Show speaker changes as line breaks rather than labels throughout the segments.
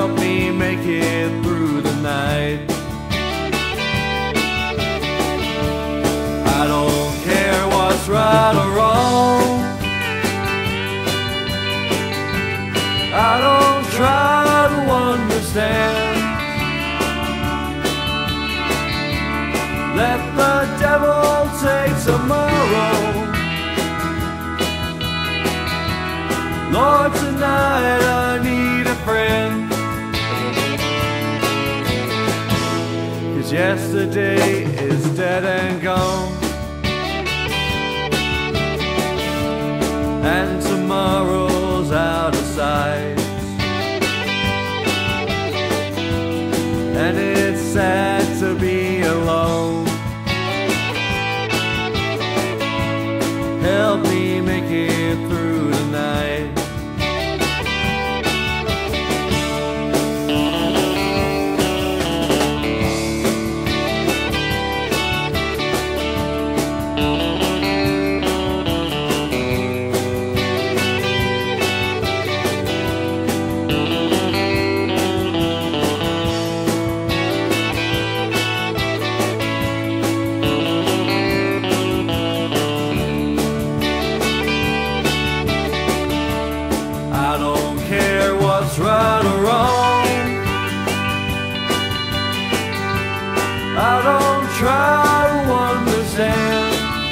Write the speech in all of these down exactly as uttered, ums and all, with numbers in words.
help me make it through the night. I don't care what's right or wrong. I don't try to understand. Let the devil take tomorrow. Lord, tonight I need a friend. 'Cause yesterday is dead and gone, and tomorrow's out of sight. And it's sad to be alone. Help me make it through the night. Right or wrong, I don't try to understand.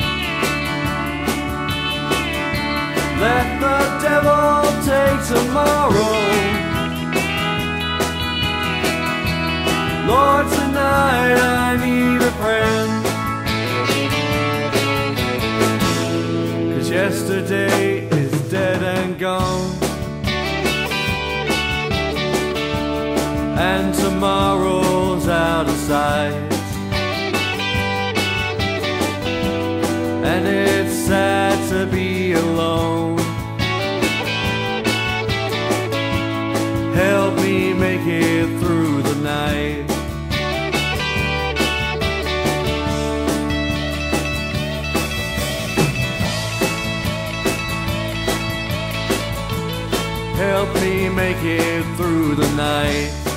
Let the devil take tomorrow. Lord, tonight I need a friend. 'Cause yesterday is dead and gone, and tomorrow's out of sight. And it's sad to be alone. Help me make it through the night. Help me make it through the night.